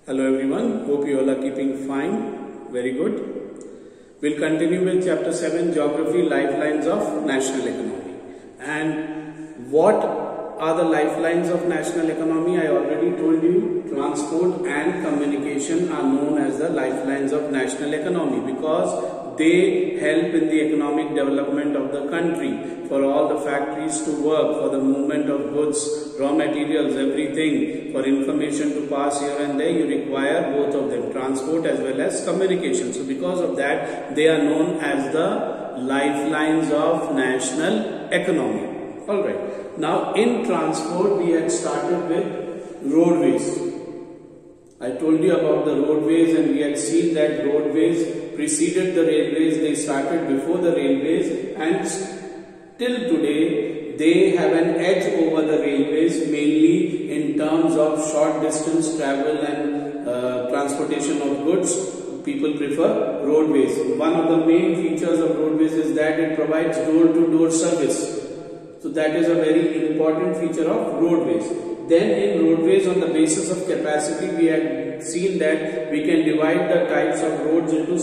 Hello everyone, hope you all are keeping fine. Very good. We'll continue with chapter 7, Geography, Lifelines of National Economy. And what are the lifelines of national economy? I already told you, transport and communication are known as the lifelines of national economy because they help in the economic development of the country, for all the factories to work, for the movement of goods, raw materials, everything, for information to pass here and there. You require both of them, transport as well as communication. So because of that, they are known as the lifelines of national economy. Alright, now in transport we had started with roadways. I told you about the roadways and we had seen that roadways preceded the railways. They started before the railways and till today they have an edge over the railways, mainly in terms of short distance travel and transportation of goods. People prefer roadways. One of the main features of roadways is that it provides door-to-door service. So that is a very important feature of roadways. Then in roadways, on the basis of capacity, we have seen that we can divide the types of roads into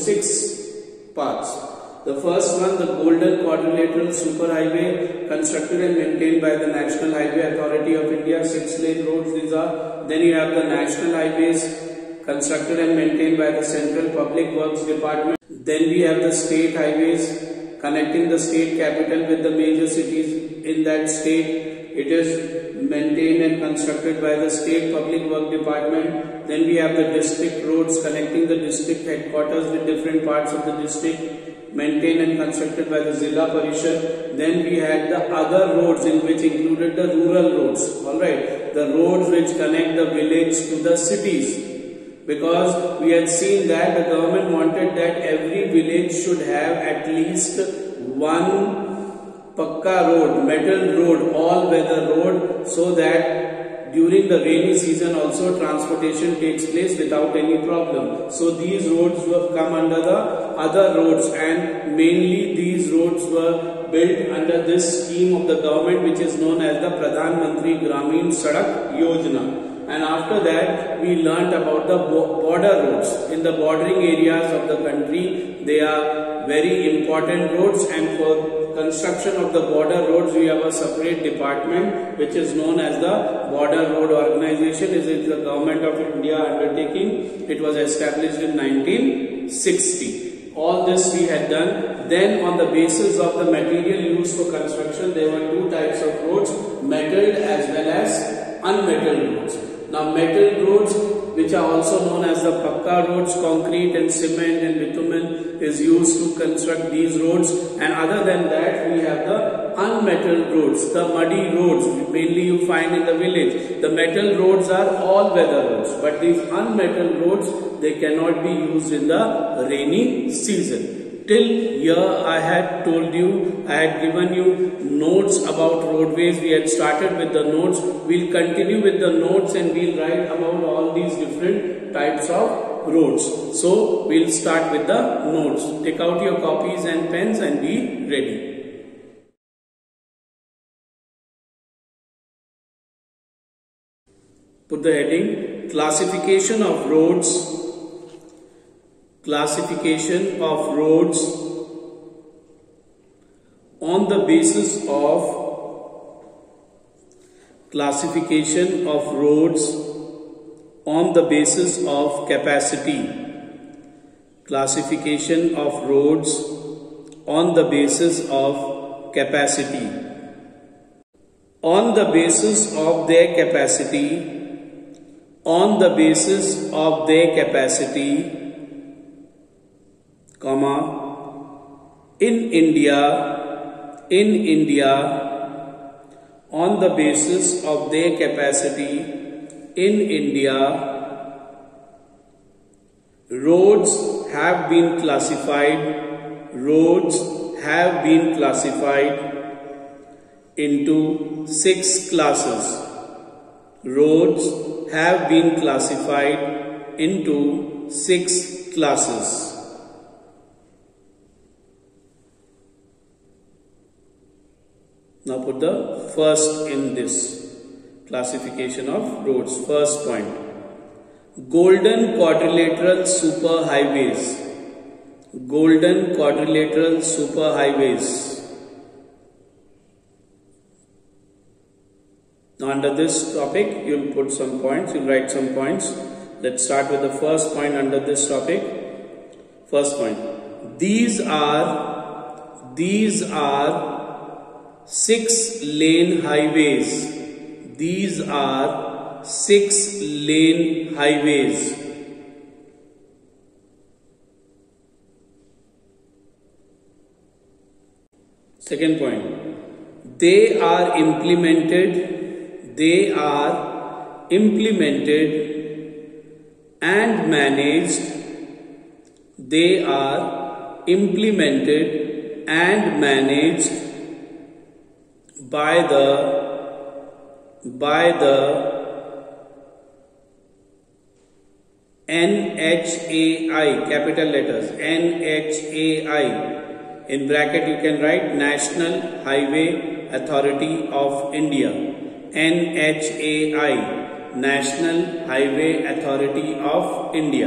6 parts. The first one, the Golden Quadrilateral Superhighway, constructed and maintained by the National Highway Authority of India, 6-lane roads these are. Then you have the National Highways, constructed and maintained by the Central Public Works Department. Then we have the State Highways, connecting the state capital with the major cities in that state. It is maintained and constructed by the State Public Work Department. Then we have the district roads, connecting the district headquarters with different parts of the district, maintained and constructed by the Zilla Parishad. Then we had the other roads, in which included the rural roads. Alright, the roads which connect the village to the cities. Because we had seen that the government wanted that every village should have at least one Pakka road, metal road, all-weather road, so that during the rainy season also transportation takes place without any problem. So these roads were come under the other roads, and mainly these roads were built under this scheme of the government, which is known as the Pradhan Mantri Gramin Sadak Yojana. And after that, we learnt about the border roads. In the bordering areas of the country, they are very important roads, and for construction of the border roads, we have a separate department which is known as the Border Road Organization. It is the Government of India undertaking. It was established in 1960. All this we had done. Then on the basis of the material used for construction, there were 2 types of roads, metalled as well as unmetalled roads. Now metal roads, which are also known as the Pakka roads, concrete and cement and bitumen is used to construct these roads. And other than that, we have the unmetalled roads, the muddy roads, mainly you find in the village. The metal roads are all weather roads, but these unmetalled roads, they cannot be used in the rainy season. Till here I had told you, I had given you notes about roadways. We had started with the notes. We'll continue with the notes and we'll write about all these different types of roads. So we'll start with the notes. Take out your copies and pens and be ready. Put the heading, Classification of roads. Classification of roads on the basis of classification of roads on the basis of capacity. Classification of roads on the basis of capacity. On the basis of their capacity. On the basis of their capacity, comma, in India, on the basis of their capacity, in India, roads have been classified into 6 classes. Roads have been classified into 6 classes. Now put the first in this classification of roads. First point. Golden quadrilateral superhighways. Golden quadrilateral superhighways. Now under this topic, you will put some points, you will write some points. Let's start with the first point under this topic. First point. These are 6-lane highways. These are 6-lane highways. Second point. They are implemented and managed. They are implemented and managed by the NHAI, capital letters, NHAI. In bracket you can write National Highway Authority of India. NHAI, National Highway Authority of India.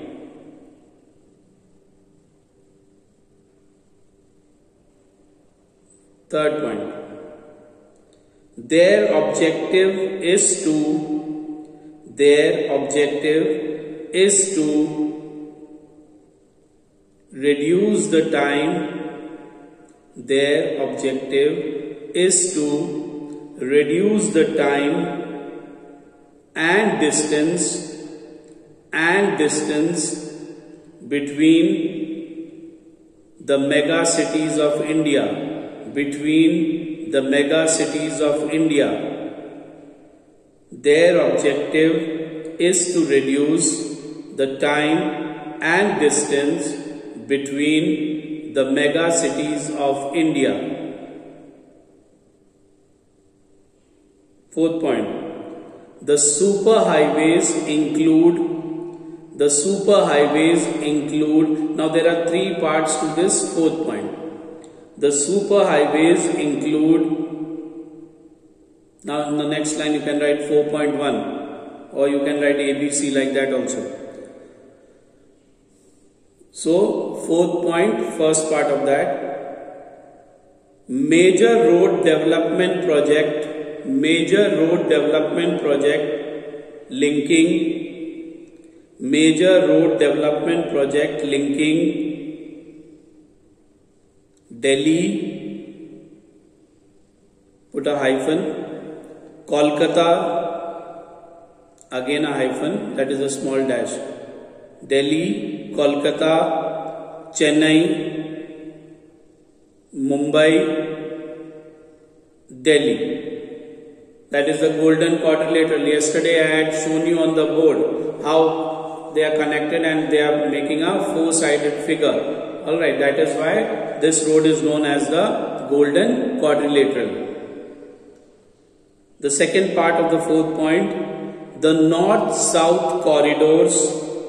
Third point. Their objective is to reduce the time. Their objective is to reduce the time and distance between the mega cities of India. Their objective is to reduce the time and distance between the mega cities of India. Fourth point. The superhighways include, now there are 3 parts to this fourth point. The superhighways include, now in the next line you can write 4.1 or you can write ABC like that also. So fourth point, first part of that, major road development project linking Delhi, put a hyphen, Kolkata, again a hyphen, that is a small dash, Delhi, Kolkata, Chennai, Mumbai, Delhi. That is the golden quadrilateral. Yesterday I had shown you on the board how they are connected and they are making a 4-sided figure. Alright, that is why this road is known as the golden quadrilateral. The second part of the fourth point, the north-south corridors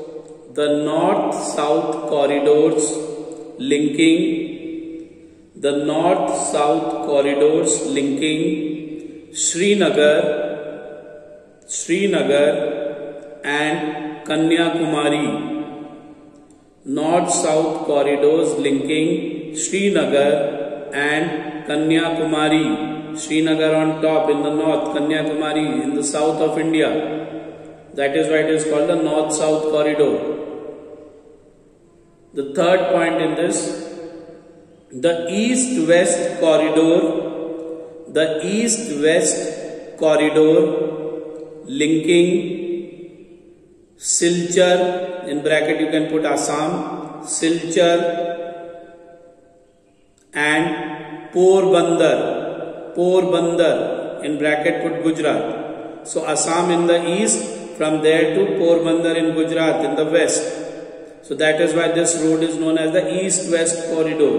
linking Srinagar and Kanyakumari. North-south corridors linking Srinagar and Kanyakumari. Srinagar on top in the north, Kanyakumari in the south of India. That is why it is called the north-south corridor. The third point in this, the east-west corridor linking Silchar, in bracket you can put Assam, Silchar and Porbandar, in bracket put Gujarat. So Assam in the east, from there to Porbandar in Gujarat in the west. So that is why this road is known as the east-west corridor.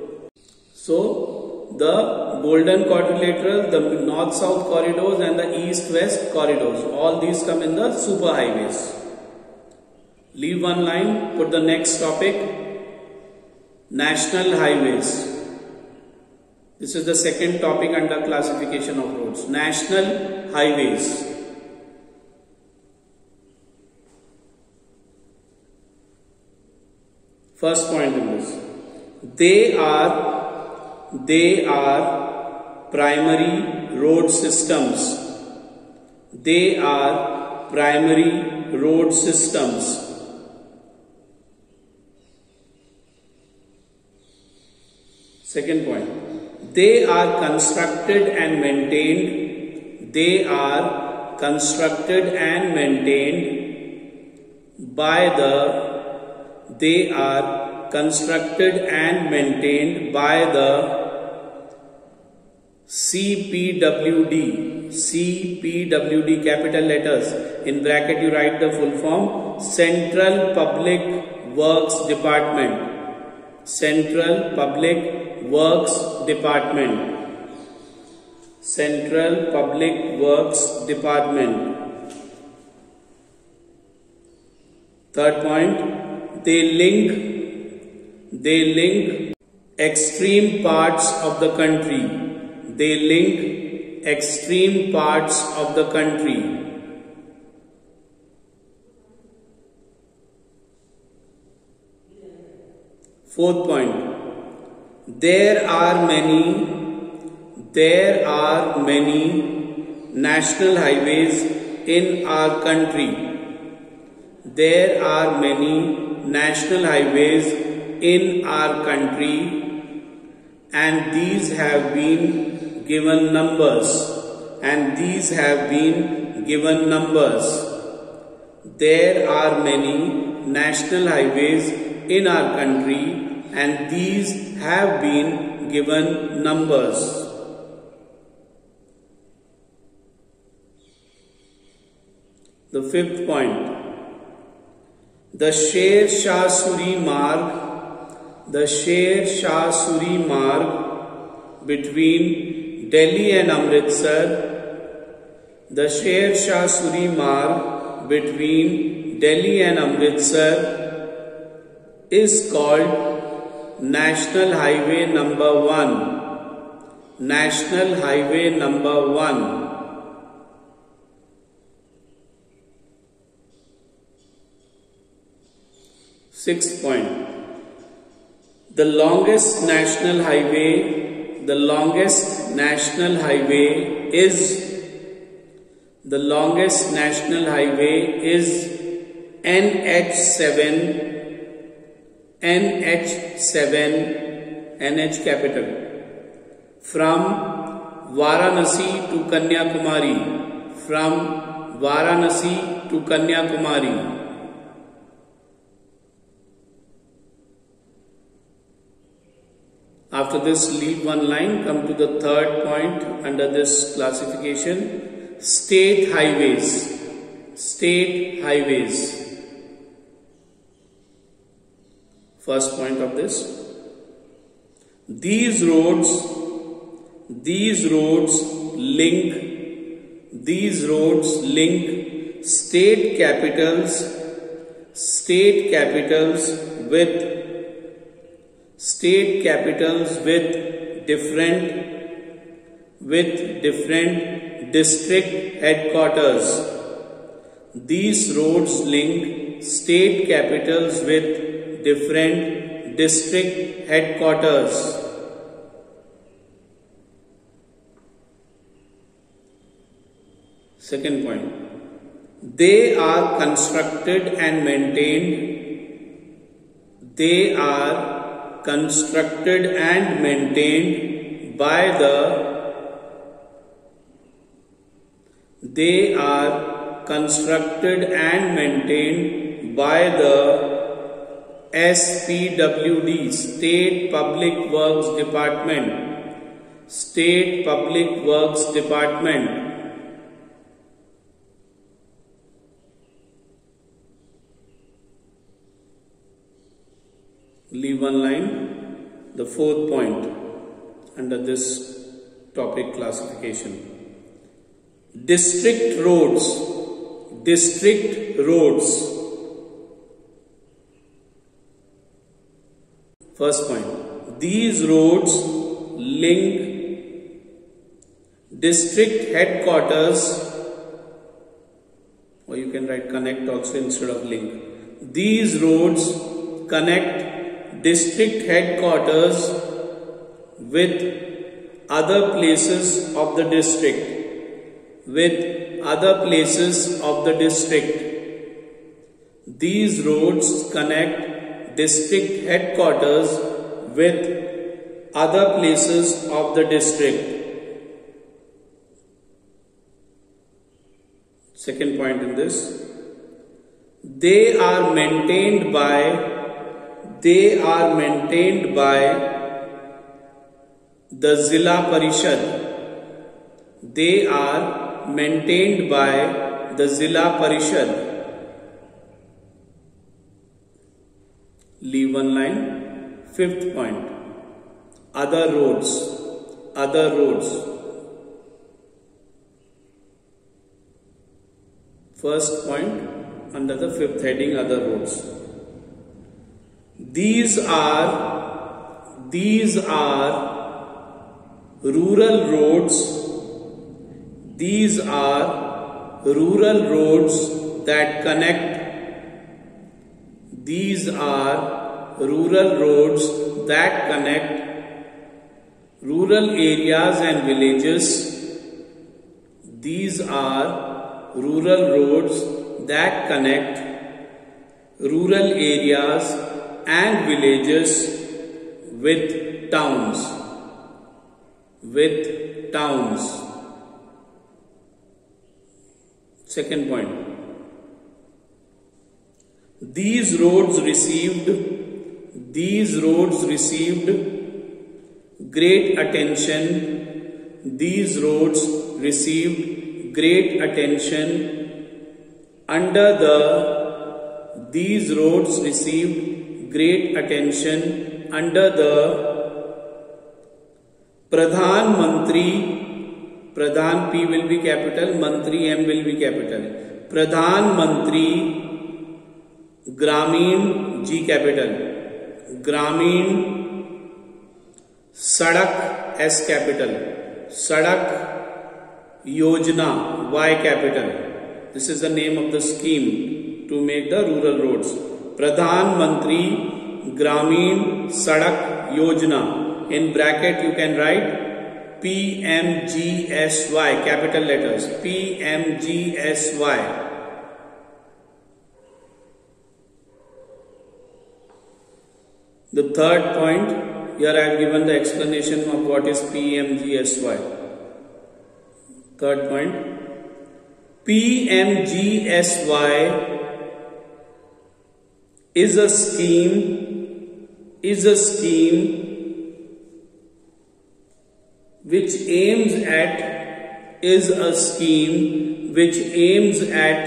So the golden quadrilateral, the north-south corridors and the east-west corridors, all these come in the superhighways. Leave one line, put the next topic, national highways. This is the second topic under classification of roads, national highways. First point in this. They are primary road systems. They are primary road systems. Second point. They are constructed and maintained. They are constructed and maintained by the. They are constructed and maintained by the CPWD. CPWD, capital letters. In bracket you write the full form. Central Public Works Department. Central Public Works Department. Central Public Works Department. Third point. They link extreme parts of the country. They link extreme parts of the country. Fourth point. There are many national highways in our country. There are many national highways in our country, and these have been given numbers. There are many national highways in our country, and these have been given numbers. The fifth point. The Sher Shah Suri Marg between Delhi and Amritsar. The Sher Shah Suri Marg between Delhi and Amritsar is called National Highway number 1. National Highway number 1. Sixth point. The longest national highway is NH7 NH capital from Varanasi to Kanyakumari. After this, leave one line, come to the third point under this classification. State highways. First point of this. These roads link state capitals with different district headquarters. These roads link state capitals with different district headquarters. Second point. They are constructed and maintained. They are constructed and maintained by the. They are constructed and maintained by the SPWD, State Public Works Department. State Public Works Department. Leave one line. The fourth point under this topic classification. District roads. First point. These roads link district headquarters, or you can write connect also instead of link. These roads connect district headquarters with other places of the district. These roads connect district headquarters with other places of the district. Second point in this, they are maintained by the Zilla Parishad. They are maintained by the Zilla Parishad. Leave one line. Fifth point, other roads. First point under the fifth heading, other roads. These are rural roads. These are rural roads that connect. These are rural roads that connect rural areas and villages. These are rural roads that connect rural areas and villages with towns. Second point, these roads received great attention. These roads received great attention under the Pradhan Mantri. Pradhan P will be capital, Mantri M will be capital. Pradhan Mantri Gramin G capital. Gramin Sadak S capital. Sadak Yojana Y capital. This is the name of the scheme to make the rural roads. Pradhan Mantri Gramin Sadak Yojana. In bracket you can write PMGSY, capital letters, PMGSY. The third point, here I have given the explanation of what is PMGSY. Third point, PMGSY is a scheme which aims at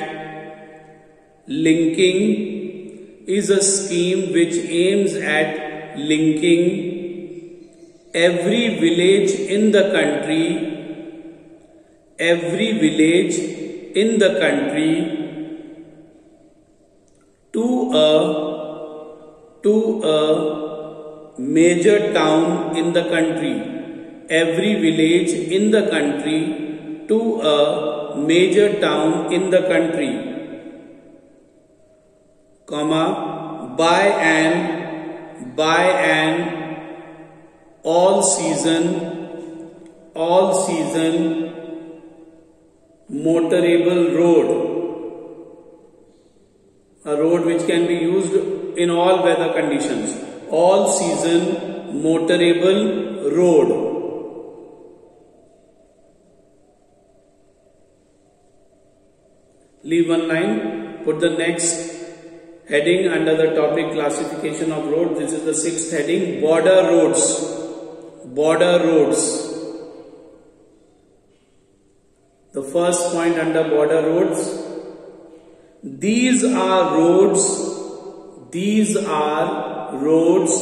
linking every village in the country to a major town in the country. Every village in the country to a major town in the country, comma, by an all season motorable road, a road which can be used in all weather conditions. All season motorable road. Leave one line, put the next heading under the topic classification of roads. This is the sixth heading, border roads. The first point under border roads, these are roads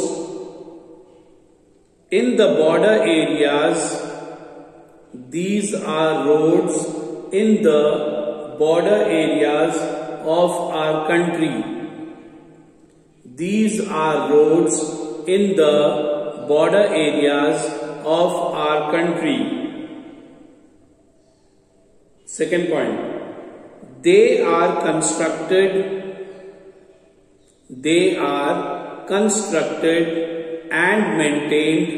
in the border areas. These are roads in the border areas of our country. These are roads in the border areas of our country. Second point, they are constructed constructed and maintained.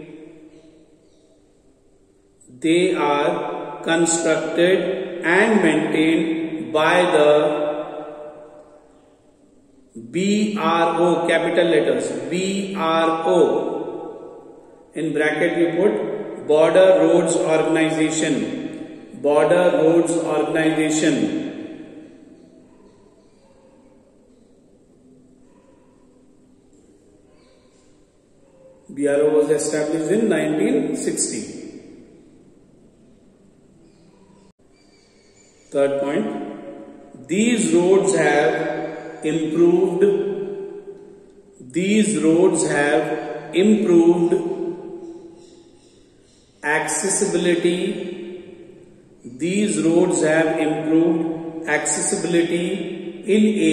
They are constructed and maintained by the BRO, capital letters, BRO. In bracket you put Border Roads Organization. Border Roads Organization. BRO was established in 1960. Third point, these roads have improved. These roads have improved accessibility. These roads have improved accessibility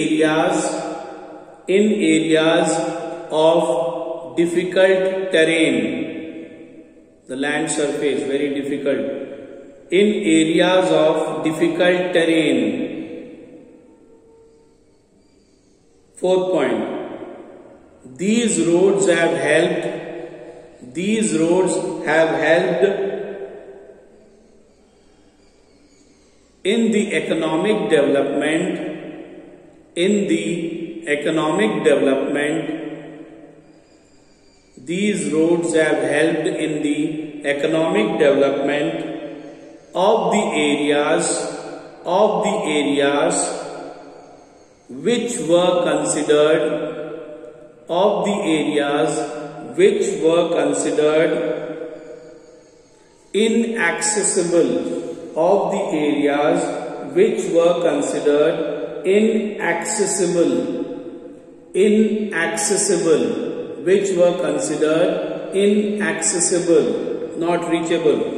in areas of difficult terrain. The land surface very difficult. In areas of difficult terrain. Fourth point, these roads have helped. These roads have helped in the economic development. In the economic development. These roads have helped in the economic development of the areas which were considered inaccessible, of the areas which were considered inaccessible, not reachable.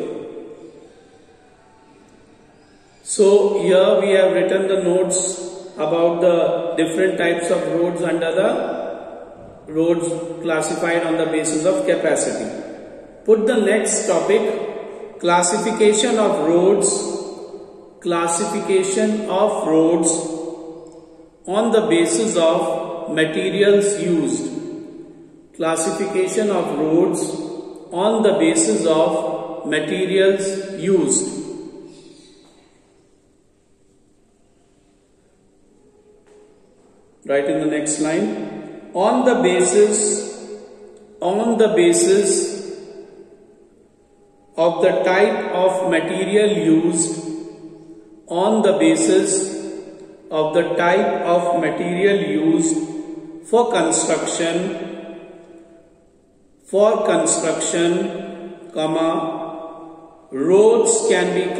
So here we have written the notes about the different types of roads under the roads classified on the basis of capacity. Put the next topic, classification of roads. Classification of roads on the basis of materials used. Classification of roads on the basis of materials used. Write in the next line, on the basis of the type of material used, on the basis of the type of material used for construction, roads can be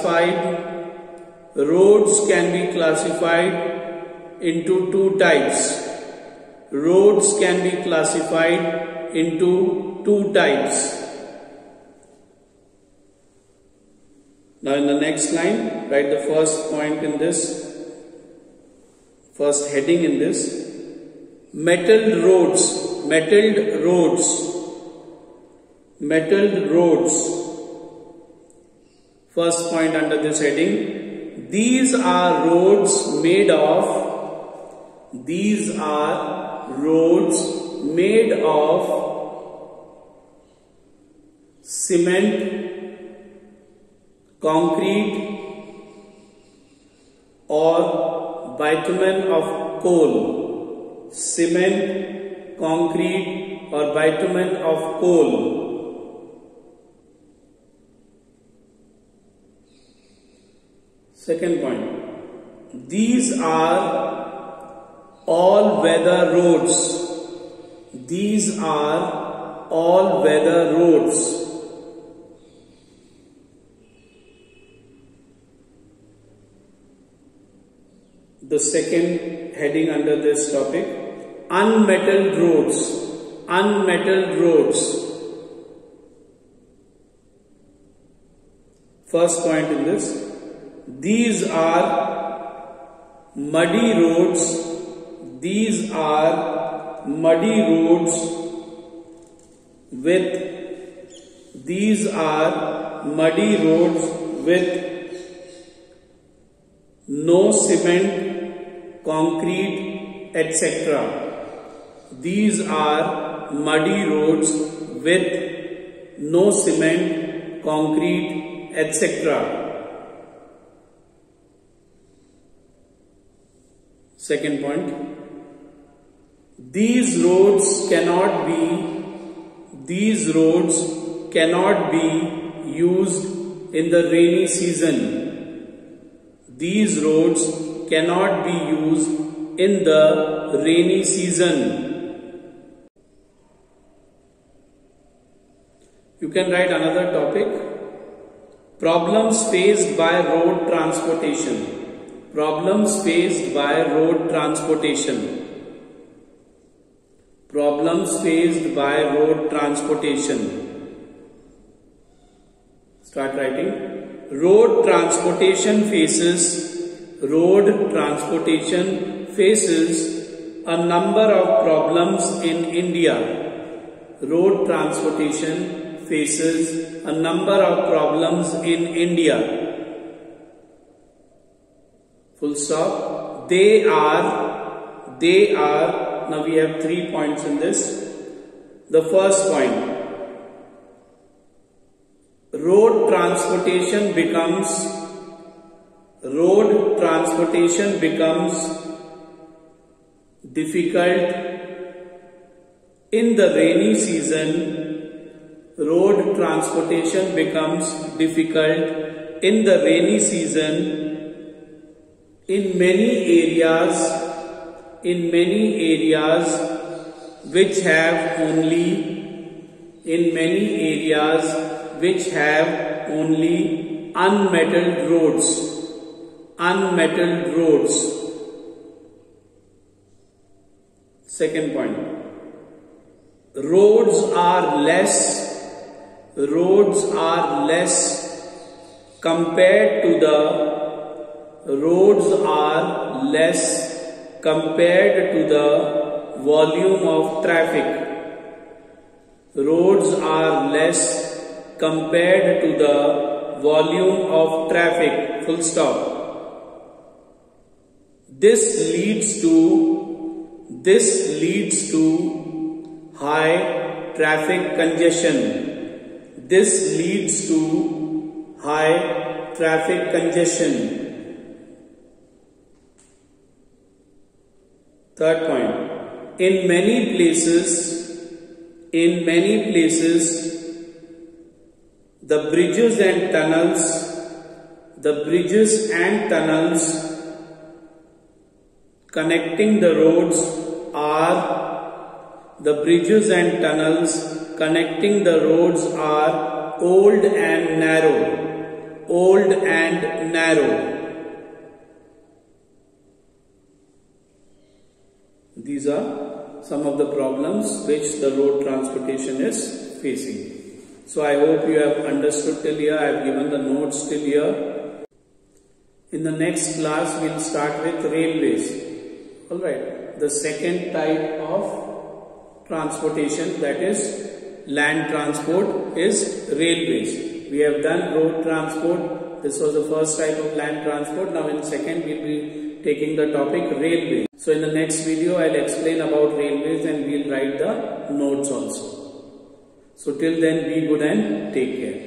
classified into two types. Roads can be classified into two types. Now in the next line, write the first point in this, first heading in this. Metalled roads. First point under this heading. These are roads made of cement, concrete or bitumen of coal. Cement, concrete or bitumen of coal. Second point, these are all-weather roads. These are all-weather roads. The second heading under this topic, unmetalled roads. Unmetalled roads. First point in this, these are muddy roads. These are muddy roads with no cement, concrete, etc. These are muddy roads with no cement, concrete, etc. Second point, these roads cannot be used in the rainy season. These roads cannot be used in the rainy season. You can write another topic. Problems faced by road transportation. Problems faced by road transportation. Problems faced by road transportation. Start writing. Road transportation faces a number of problems in India. Road transportation faces a number of problems in India. Full stop. They are, now we have 3 points in this. The first point, road transportation becomes difficult in the rainy season. Road transportation becomes difficult in the rainy season. In many areas which have only unmetalled roads. Second point, roads are less compared to the volume of traffic. Roads are less compared to the volume of traffic. Full stop. This leads to high traffic congestion. Third point, in many places, the bridges and tunnels connecting the roads are old and narrow. These are some of the problems which the road transportation is facing. So I hope you have understood till here. I have given the notes till here. In the next class, we will start with railways. Alright, the second type of transportation, that is land transport, is railways. We have done road transport. This was the first type of land transport. Now in second, we will be taking the topic railways. So in the next video, I will explain about railways and we will write the notes also. So till then, be good and take care.